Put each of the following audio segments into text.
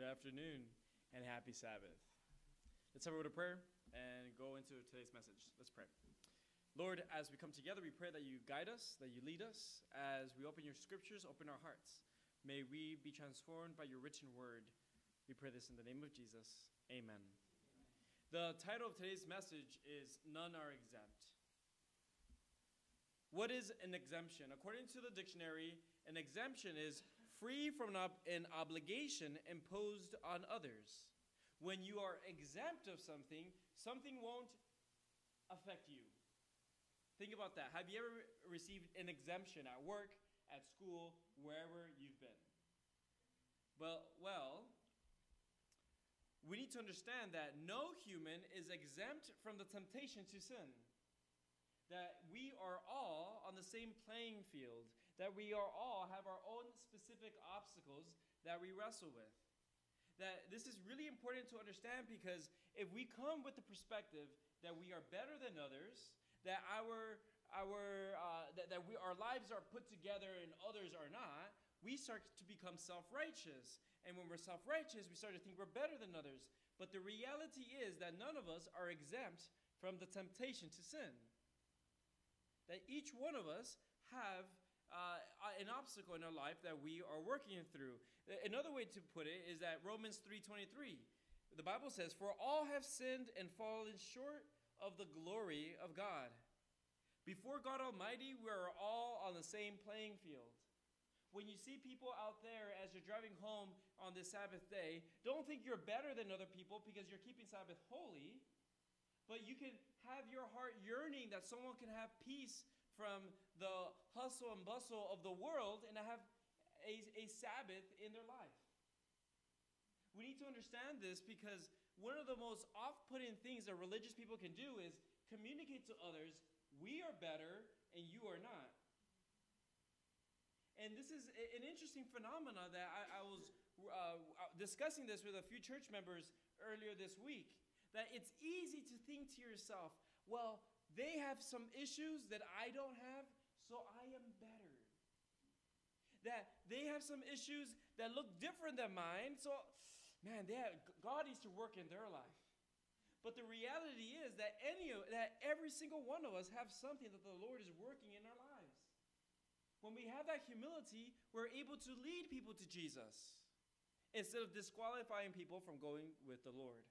afternoon, and happy Sabbath. Let's have a word of prayer and go into today's message. Let's pray. Lord, as we come together, we pray that you guide us, that you lead us. As we open your scriptures, open our hearts. May we be transformed by your written word. We pray this in the name of Jesus. Amen. The title of today's message is None Are Exempt. What is an exemption? According to the dictionary, an exemption is free from an obligation imposed on others. When you are exempt of something, something won't affect you. Think about that. Have you ever received an exemption at work, at school, wherever you've been? Well, we need to understand that no human is exempt from the temptation to sin. That we are all on the same playing field, that we are all have our own specific obstacles that we wrestle with. That this is really important to understand, because if we come with the perspective that we are better than others, that our lives are put together and others are not, we start to become self-righteous. And when we're self-righteous, we start to think we're better than others. But the reality is that none of us are exempt from the temptation to sin. That each one of us have an obstacle in our life that we are working through. Another way to put it is that Romans 3:23, the Bible says, "For all have sinned and fallen short of the glory of God." Before God Almighty, we are all on the same playing field. When you see people out there as you're driving home on this Sabbath day, don't think you're better than other people because you're keeping Sabbath holy. But you can have your heart yearning that someone can have peace from the hustle and bustle of the world and have a Sabbath in their life. We need to understand this, because one of the most off-putting things that religious people can do is communicate to others, we are better and you are not. And this is an interesting phenomenon that I was discussing this with a few church members earlier this week. That it's easy to think to yourself, well, they have some issues that I don't have, so I am better. That they have some issues that look different than mine, so, man, God needs to work in their life. But the reality is that every single one of us have something that the Lord is working in our lives. When we have that humility, we're able to lead people to Jesus instead of disqualifying people from going with the Lord.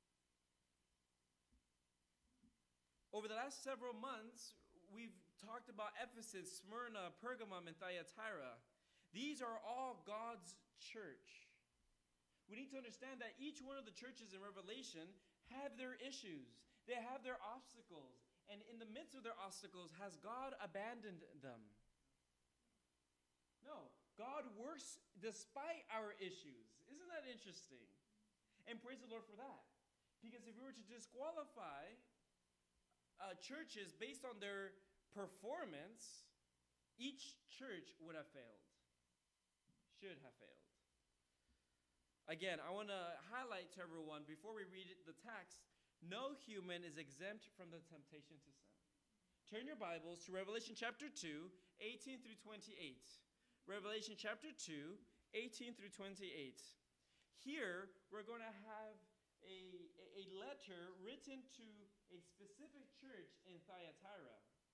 Over the last several months, we've talked about Ephesus, Smyrna, Pergamum, and Thyatira. These are all God's church. We need to understand that each one of the churches in Revelation have their issues. They have their obstacles. And in the midst of their obstacles, has God abandoned them? No. God works despite our issues. Isn't that interesting? And praise the Lord for that. Because if we were to disqualify churches based on their performance, each church would have failed. Should have failed. Again, I want to highlight to everyone, before we read the text, no human is exempt from the temptation to sin. Turn your Bibles to Revelation chapter 2, 18 through 28. Revelation chapter 2, 18 through 28. Here, we're going to have a letter written to a specific church in Thyatira.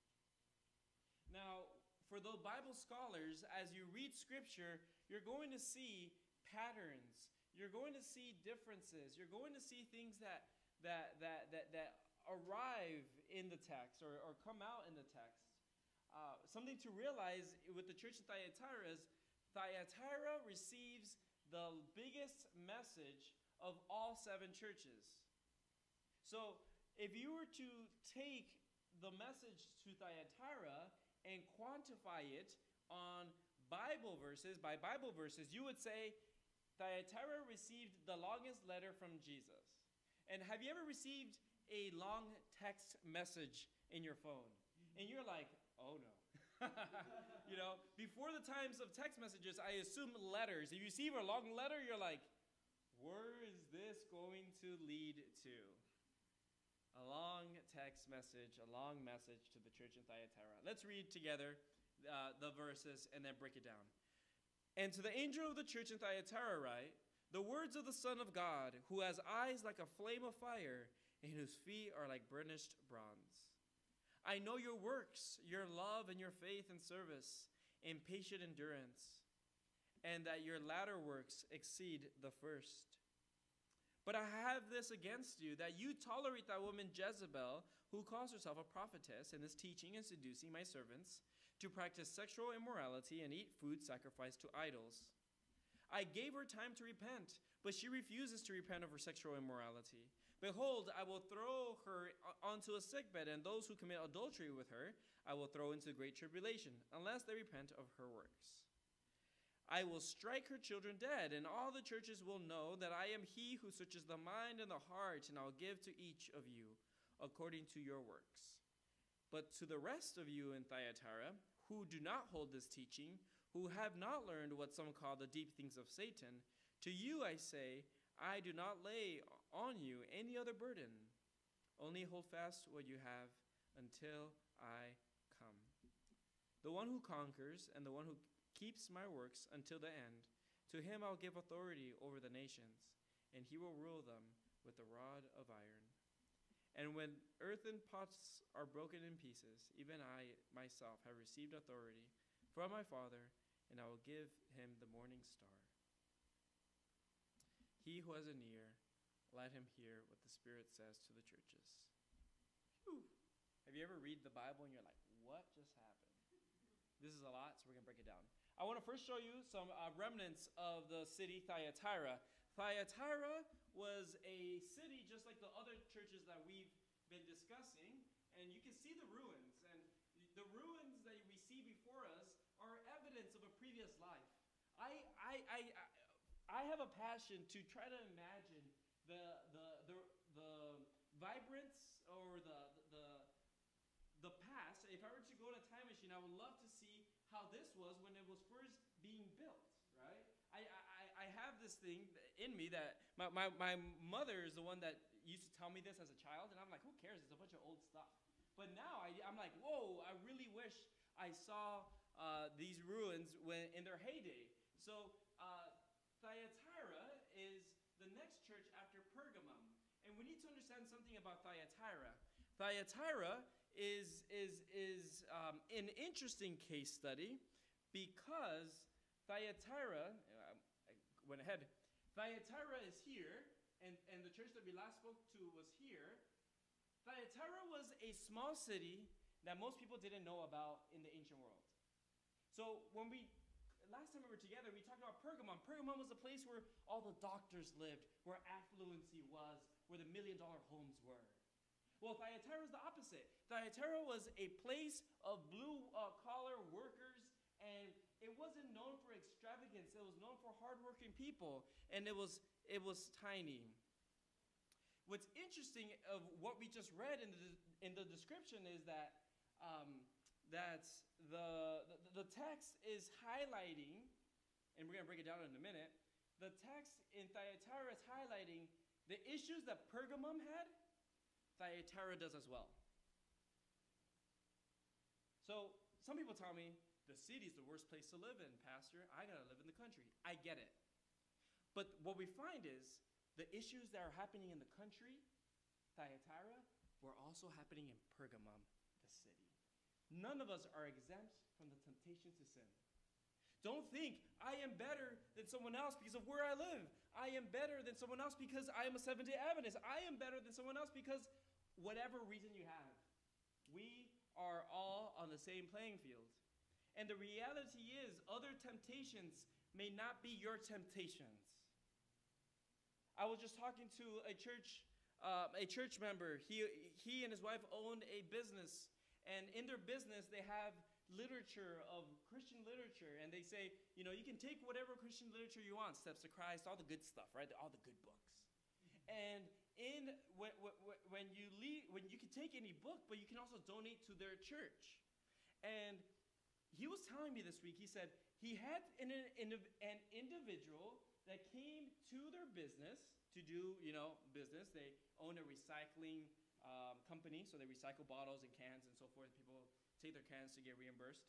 Now, for the Bible scholars, as you read Scripture, you're going to see patterns. You're going to see differences. You're going to see things that arrive in the text or come out in the text. Something to realize with the church in Thyatira is Thyatira receives the biggest message of all 7 churches. So if you were to take the message to Thyatira and quantify it on Bible verses, by Bible verses, you would say Thyatira received the longest letter from Jesus. And have you ever received a long text message in your phone? And you're like, oh no. Before the times of text messages, I assume letters. If you receive a long letter, you're like, where is this going to lead to? A long text message, a long message to the church in Thyatira. Let's read together the verses and then break it down. And to the angel of the church in Thyatira write, the word words of the Son of God, who has eyes like a flame of fire, and whose feet are like burnished bronze. I know your works, your love and your faith and service, and patient endurance, and that your latter works exceed the first. But I have this against you, that you tolerate that woman Jezebel, who calls herself a prophetess, and is teaching and seducing my servants to practice sexual immorality and eat food sacrificed to idols. I gave her time to repent, but she refuses to repent of her sexual immorality. Behold, I will throw her onto a sickbed, and those who commit adultery with her I will throw into great tribulation, unless they repent of her works. I will strike her children dead, and all the churches will know that I am he who searches the mind and the heart, and I will give to each of you according to your works. But to the rest of you in Thyatira, who do not hold this teaching, who have not learned what some call the deep things of Satan, to you I say, I do not lay on you any other burden. Only hold fast what you have until I come. The one who conquers and the one who keeps my works until the end, to him I'll give authority over the nations, and he will rule them with a rod of iron. And when earthen pots are broken in pieces, even I myself have received authority from my Father, and I will give him the morning star. He who has an ear, let him hear what the Spirit says to the churches. Whew. Have you ever read the Bible and you're like, what just happened? This is a lot, so we're going to break it down. I want to first show you some remnants of the city Thyatira. Thyatira was a city just like the other churches that we've been discussing, and you can see the ruins. And the ruins that we see before us are evidence of a previous life. I have a passion to try to imagine the vibrance or the past. If I were to go in a time machine, I would love to see how this was when it was first being built, right? I have this thing in me that my mother is the one that used to tell me this as a child, and I'm like, who cares? It's a bunch of old stuff. But now I'm like, whoa, I really wish I saw these ruins in their heyday. So Thyatira is the next church after Pergamum. And we need to understand something about Thyatira. Thyatira is an interesting case study because Thyatira, I went ahead, Thyatira is here, and the church that we last spoke to was here. Thyatira was a small city that most people didn't know about in the ancient world. So last time we were together, we talked about Pergamum. Pergamum was a place where all the doctors lived, where affluency was, where the million-dollar homes were. Well, Thyatira was the opposite. Thyatira was a place of blue-collar workers, and it wasn't known for extravagance. It was known for hardworking people, and it was tiny. What's interesting of what we just read in the description is that the text is highlighting, and we're going to break it down in a minute, the text in Thyatira is highlighting the issues that Pergamum had, Thyatira does as well. So some people tell me, the city is the worst place to live in, Pastor. I got to live in the country. I get it. But what we find is the issues that are happening in the country, Thyatira, were also happening in Pergamum, the city. None of us are exempt from the temptation to sin. Don't think, I am better than someone else because of where I live. I am better than someone else because I am a Seventh-day Adventist. I am better than someone else because whatever reason you have. We are all on the same playing field. And the reality is, other temptations may not be your temptations. I was just talking to a church member. He and his wife owned a business, and in their business they have literature of Christian literature, and they say, you can take whatever Christian literature you want, Steps to Christ, all the good stuff, right? All the good books. And when you can take any book, but you can also donate to their church. And he was telling me this week, he said he had an individual that came to their business to do, business. They own a recycling company, so they recycle bottles and cans and so forth. People take their cans to get reimbursed.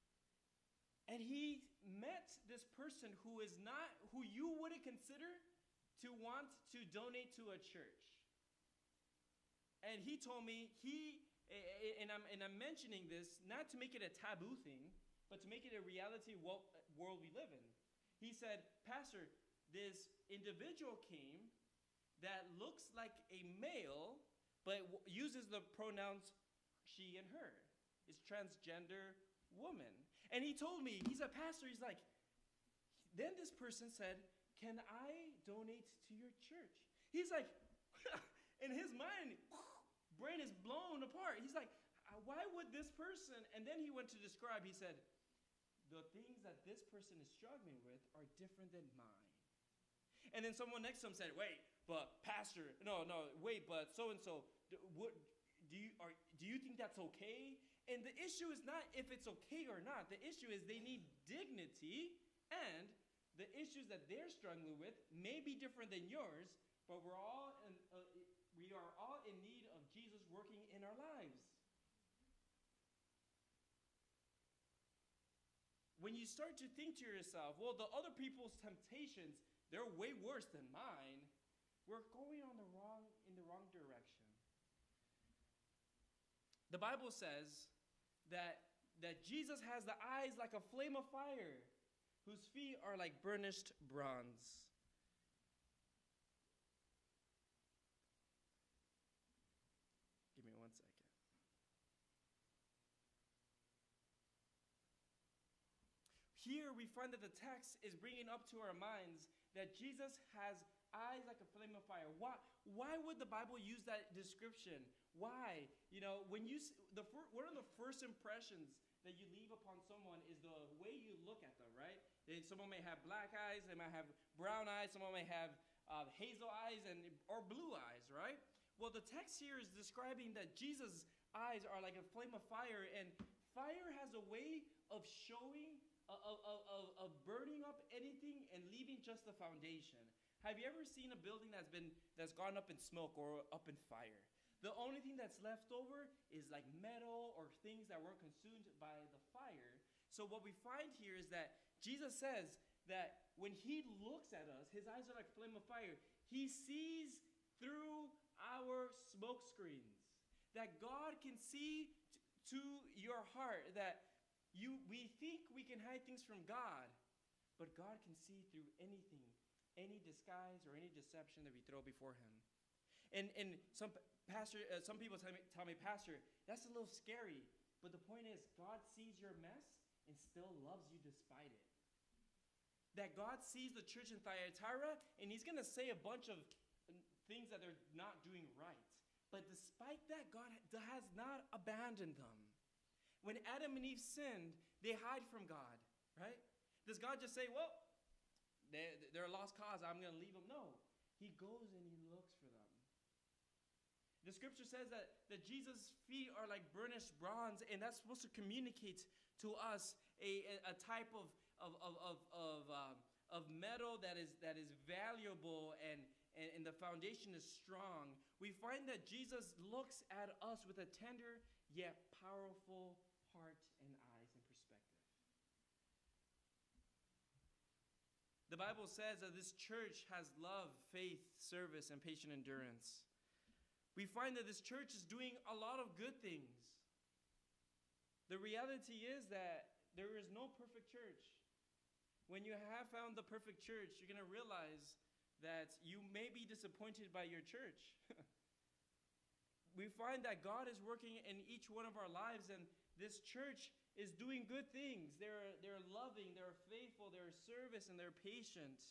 And he met this person who you wouldn't consider to want to donate to a church. And he told me, and I'm mentioning this not to make it a taboo thing, but to make it a reality world we live in. He said, Pastor, this individual came that looks like a male, but uses the pronouns she and her. It's transgender woman. And he told me, he's a pastor, he's like, then this person said, can I donate to your church? He's like, in his mind, brain is blown apart. He's like, why would this person? And then he went to describe, he said, the things that this person is struggling with are different than mine. And then someone next to him said, wait, but pastor, wait, but so-and-so, do you think that's okay? And the issue is not if it's okay or not. The issue is they need dignity, and the issues that they're struggling with may be different than yours, but we are all in need of Jesus working in our lives. When you start to think to yourself, well, the other people's temptations, they're way worse than mine, we're going in the wrong direction. The Bible says that Jesus has the eyes like a flame of fire, whose feet are like burnished bronze. Give me 1 second. Here we find that the text is bringing up to our minds that Jesus has eyes like a flame of fire. Why would the Bible use that description? Why? When one of the first impressions that you leave upon someone is the way you look at them, right? Someone may have black eyes, they might have brown eyes, someone may have hazel eyes or blue eyes, right? Well, the text here is describing that Jesus' eyes are like a flame of fire, and fire has a way of showing, of burning up anything and leaving just the foundation. Have you ever seen a building that's gone up in smoke or up in fire? The only thing that's left over is like metal or things that weren't consumed by the fire. So what we find here is that Jesus says that when he looks at us, his eyes are like a flame of fire. He sees through our smoke screens. That God can see to your heart, that we think we can hide things from God, but God can see through anything, any disguise or any deception that we throw before him. And some people tell me, Pastor, that's a little scary. But the point is, God sees your mess and still loves you despite it. That God sees the church in Thyatira, and he's going to say a bunch of things that they're not doing right. But despite that, God has not abandoned them. When Adam and Eve sinned, they hide from God, right? Does God just say, well, they're a lost cause, I'm going to leave them? No. He goes and he looks for them. The scripture says that Jesus' feet are like burnished bronze, and that's supposed to communicate to us a type of metal that is valuable and the foundation is strong. We find that Jesus looks at us with a tender yet powerful heart and eyes and perspective. The Bible says that this church has love, faith, service, and patient endurance. We find that this church is doing a lot of good things. The reality is that there is no perfect church. When you have found the perfect church, you're going to realize that you may be disappointed by your church. We find that God is working in each one of our lives, and this church is doing good things. They're loving, they're faithful, they're service, and they're patient.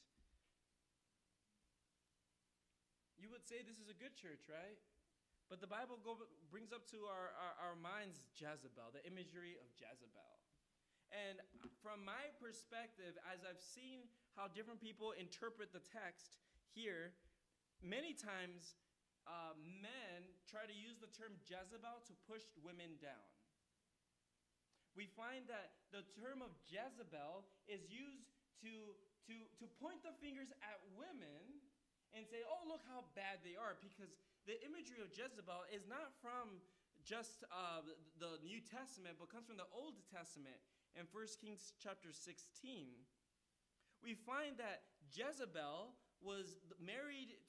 You would say this is a good church, right? But the Bible brings up to our minds Jezebel, the imagery of Jezebel. And from my perspective, as I've seen how different people interpret the text here, many times men try to use the term Jezebel to push women down. We find that the term of Jezebel is used to point the fingers at women and say, oh, look how bad they are, because the imagery of Jezebel is not from just the New Testament, but comes from the Old Testament. In 1 Kings chapter 16, we find that Jezebel was married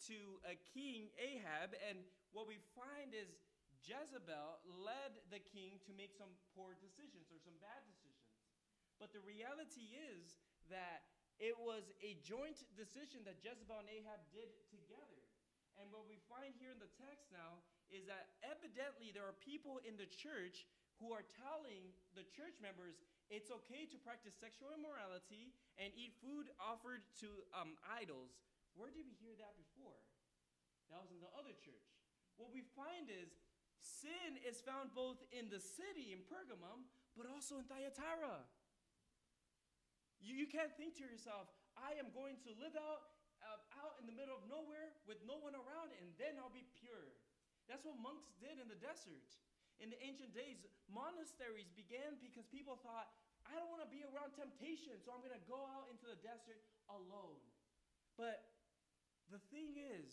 to King Ahab, and what we find is Jezebel led the king to make some poor decisions or some bad decisions. But the reality is that it was a joint decision that Jezebel and Ahab did together. And what we find here in the text now is that evidently there are people in the church who are telling the church members it's okay to practice sexual immorality and eat food offered to idols. Where did we hear that before? That was in the other church. What we find is sin is found both in the city, in Pergamum, but also in Thyatira. You can't think to yourself, I am going to live out in the middle of nowhere with no one around, and then I'll be pure. That's what monks did in the desert. In the ancient days, monasteries began because people thought, I don't want to be around temptation, so I'm going to go out into the desert alone. But the thing is,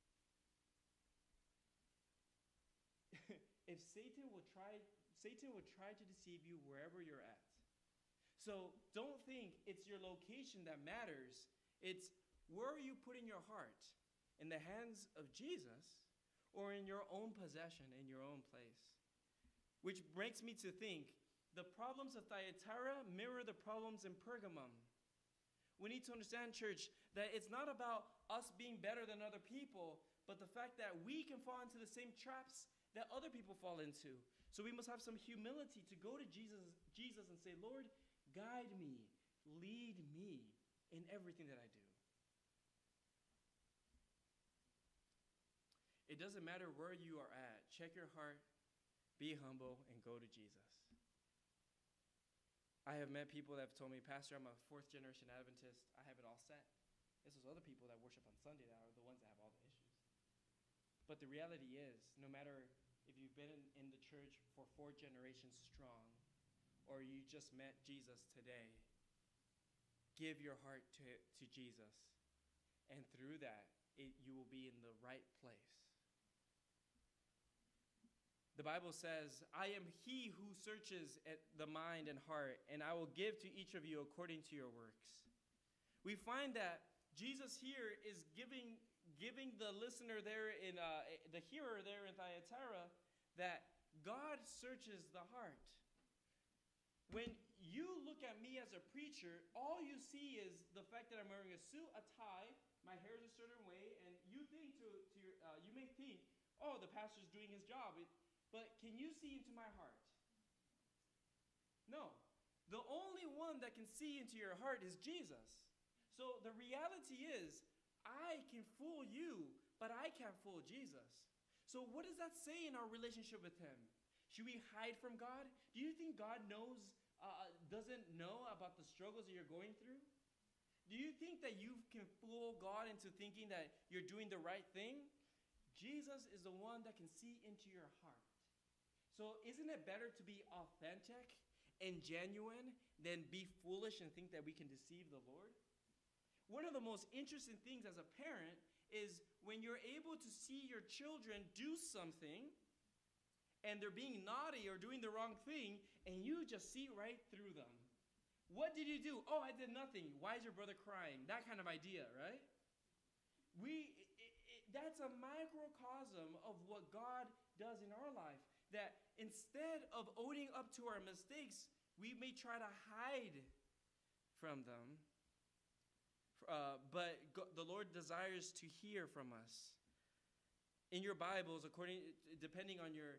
if Satan will try to deceive you wherever you're at. So don't think it's your location that matters. It's where are you putting your heart? In the hands of Jesus or in your own possession, in your own place? Which makes me to think the problems of Thyatira mirror the problems in Pergamum. We need to understand, church, that it's not about us being better than other people, but the fact that we can fall into the same traps that other people fall into. So we must have some humility to go to Jesus and say, Lord, guide me, lead me in everything that I do. It doesn't matter where you are at. Check your heart, be humble, and go to Jesus. I have met people that have told me, Pastor, I'm a fourth-generation Adventist. I have it all set. This is other people that worship on Sunday that are the ones that have all the issues. But the reality is, no matter if you've been in the church for 4 generations strong, or you just met Jesus today, give your heart to Jesus. And through that, you will be in the right place. The Bible says, I am he who searches at the mind and heart, and I will give to each of you according to your works. We find that Jesus here is giving the listener there the hearer there in Thyatira, that God searches the heart. When you look at me as a preacher, all you see is the fact that I'm wearing a suit, a tie, my hair is a certain way, and you may think, oh, the pastor's doing his job. But can you see into my heart? No. The only one that can see into your heart is Jesus. So the reality is, I can fool you, but I can't fool Jesus. So what does that say in our relationship with him? Should we hide from God? Do you think God doesn't know about the struggles that you're going through? Do you think that you can fool God into thinking that you're doing the right thing? Jesus is the one that can see into your heart. So isn't it better to be authentic and genuine than be foolish and think that we can deceive the Lord? One of the most interesting things as a parent is when you're able to see your children do something and they're being naughty or doing the wrong thing, and you just see right through them. What did you do? Oh, I did nothing. Why is your brother crying? That kind of idea, right? That's a microcosm of what God does in our life. That instead of owning up to our mistakes, we may try to hide from them. But the Lord desires to hear from us. In your Bibles, depending on your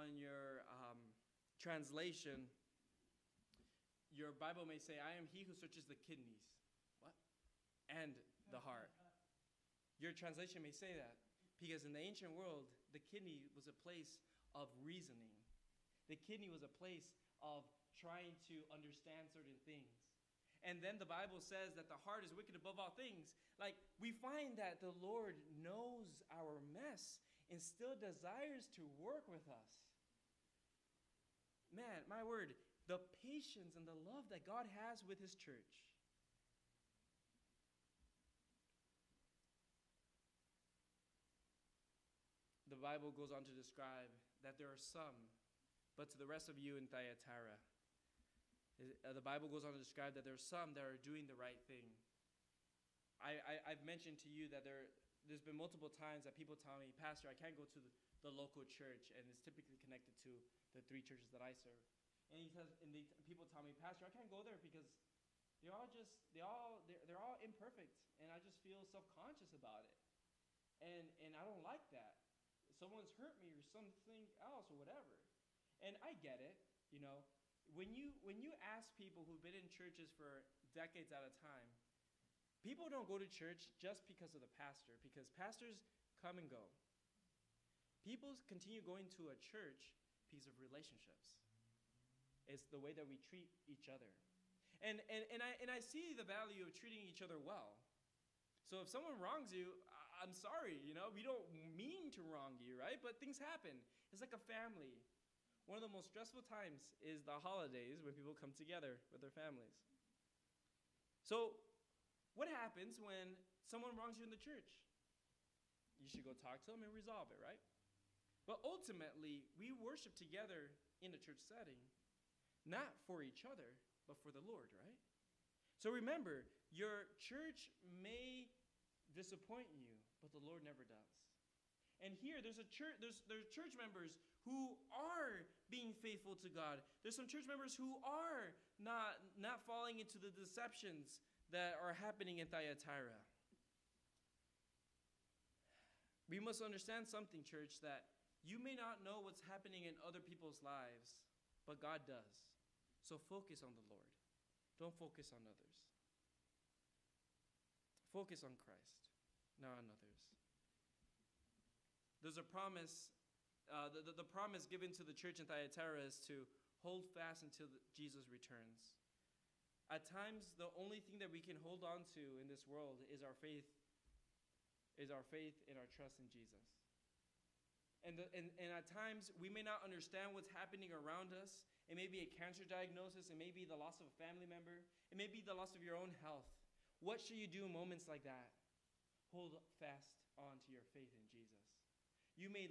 translation, your Bible may say, I am he who searches the kidneys. What? And the heart. Your translation may say that because in the ancient world, the kidney was a place of reasoning. The kidney was a place of trying to understand certain things. And then the Bible says that the heart is wicked above all things. Like, we find that the Lord knows our mess and still desires to work with us. Man, my word, the patience and the love that God has with his church. The Bible goes on to describe that there are some, but to the rest of you in Thyatira, the Bible goes on to describe that there are some that are doing the right thing. I've mentioned to you that there's been multiple times that people tell me, Pastor, I can't go to the local church, and it's typically connected to the 3 churches that I serve. And people tell me, Pastor, I can't go there because they're all imperfect, and I just feel self-conscious about it. And I don't like that. Someone's hurt me or something else or whatever. And I get it, you know. When you ask people who've been in churches for decades at a time, people don't go to church just because of the pastor, because pastors come and go. People continue going to a church because of relationships. It's the way that we treat each other. And I see the value of treating each other well. So if someone wrongs you, I'm sorry, you know, we don't mean to wrong you, right? But things happen. It's like a family. One of the most stressful times is the holidays when people come together with their families. So what happens when someone wrongs you in the church? You should go talk to them and resolve it, right? But ultimately, we worship together in a church setting, not for each other, but for the Lord, right? So remember, your church may disappoint you, but the Lord never does. And here, there's church members who are being faithful to God. There's some church members who are not falling into the deceptions that are happening in Thyatira. We must understand something, church, that you may not know what's happening in other people's lives, but God does. So focus on the Lord. Don't focus on others. Focus on Christ, not on others. There's a promise, the promise given to the church in Thyatira is to hold fast until Jesus returns. At times, the only thing that we can hold on to in this world is our faith and our trust in Jesus. And at times, we may not understand what's happening around us. It may be a cancer diagnosis. It may be the loss of a family member. It may be the loss of your own health. What should you do in moments like that? Hold fast on to your faith in Jesus. You may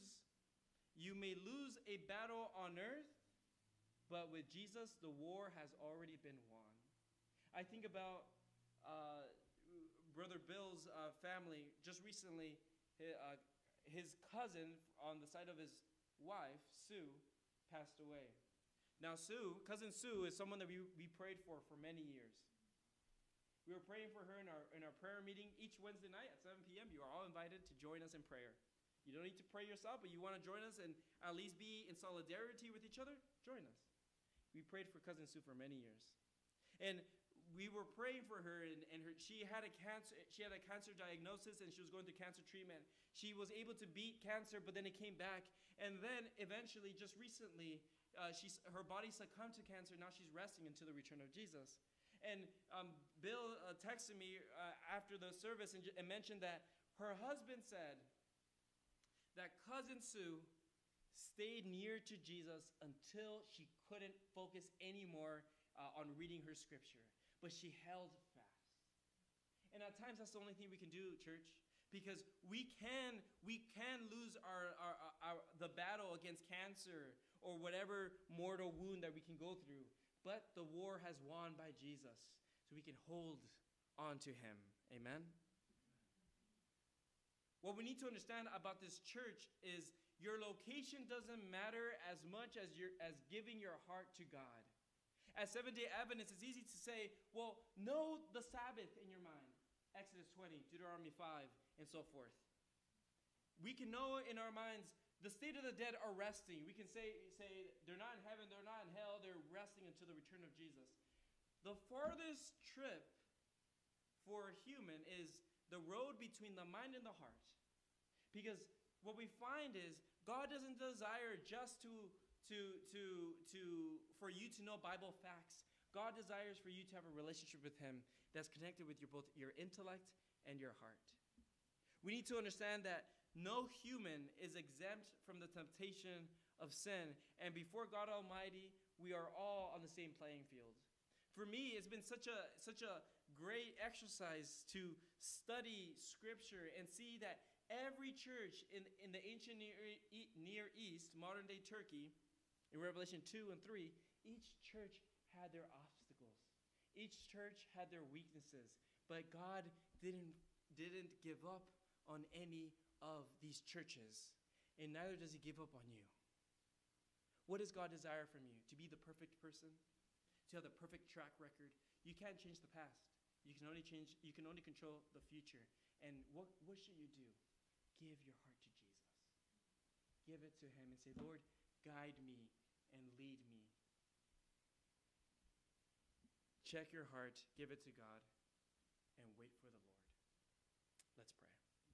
lose a battle on earth, but with Jesus, the war has already been won. I think about Brother Bill's family. Just recently, his cousin on the side of his wife, Sue, passed away. Now, cousin Sue is someone that we prayed for many years. We were praying for her in our prayer meeting each Wednesday night at 7 p.m. You are all invited to join us in prayer. You don't need to pray yourself, but you want to join us and at least be in solidarity with each other? Join us. We prayed for cousin Sue for many years. And we were praying for her, and she had a cancer diagnosis, and she was going through cancer treatment. She was able to beat cancer, but then it came back. And then eventually, just recently, her body succumbed to cancer. Now she's resting until the return of Jesus. And Bill texted me after the service and mentioned that her husband said that cousin Sue stayed near to Jesus until she couldn't focus anymore on reading her scripture. But she held fast. And at times, that's the only thing we can do, church, because we can lose the battle against cancer or whatever mortal wound that we can go through. But the war has won by Jesus, so we can hold on to him. Amen? What we need to understand about this church is your location doesn't matter as much as giving your heart to God. As Seventh-day Adventists, it's easy to say, well, know the Sabbath in your mind. Exodus 20, Deuteronomy 5, and so forth. We can know in our minds the state of the dead are resting. We can say they're not in heaven, they're not in hell, they're resting until the return of Jesus. The farthest trip for a human is the road between the mind and the heart. Because what we find is God doesn't desire just for you to know Bible facts. God desires for you to have a relationship with him that's connected with both your intellect and your heart. We need to understand that no human is exempt from the temptation of sin. And before God Almighty, we are all on the same playing field. For me, it's been such a great exercise to study Scripture and see that every church in the ancient Near East, modern-day Turkey, in Revelation 2 and 3, each church had their obstacles. Each church had their weaknesses. But God didn't give up on any of these churches, and neither does he give up on you. What does God desire from you? To be the perfect person? To have the perfect track record? You can't change the past. You can only control the future. And what should you do? Give your heart to Jesus. Give it to him and say, Lord, guide me and lead me. Check your heart, give it to God, and wait for the Lord. Let's pray.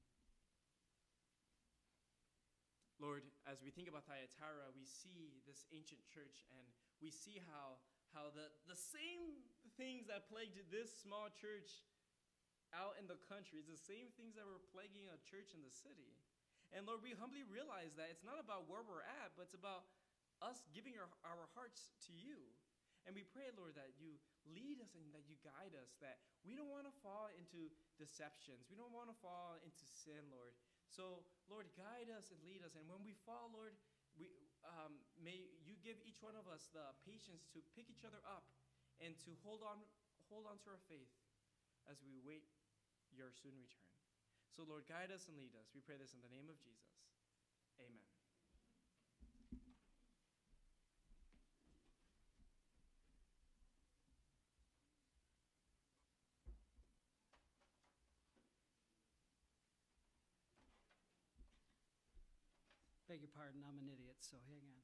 Lord, as we think about Thyatira, we see this ancient church, and we see how the same things that plagued this small church out in the country is the same things that were plaguing a church in the city. And Lord, we humbly realize that it's not about where we're at, but it's about us giving our hearts to you. And we pray, Lord, that you lead us and that you guide us, that we don't want to fall into deceptions. We don't want to fall into sin, Lord. So, Lord, guide us and lead us. And when we fall, Lord, may you give each one of us the patience to pick each other up and to hold on to our faith as we wait your soon return. So, Lord, guide us and lead us. We pray this in the name of Jesus. Amen. Beg your pardon, I'm an idiot, so hang on.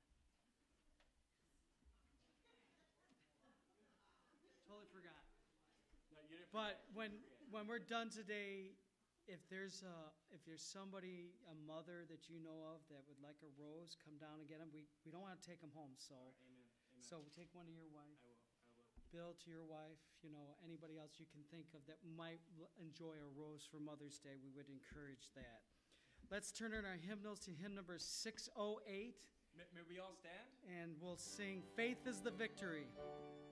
Totally forgot. No, you didn't But forget. when we're done today, if there's somebody, a mother that you know of that would like a rose, come down and get them. We don't want to take them home, so Amen. Amen. so take one to your wife. I will. Bill, to your wife, anybody else you can think of that might enjoy a rose for Mother's Day, we would encourage that. Let's turn in our hymnals to hymn number 608. May we all stand? And we'll sing Faith is the Victory.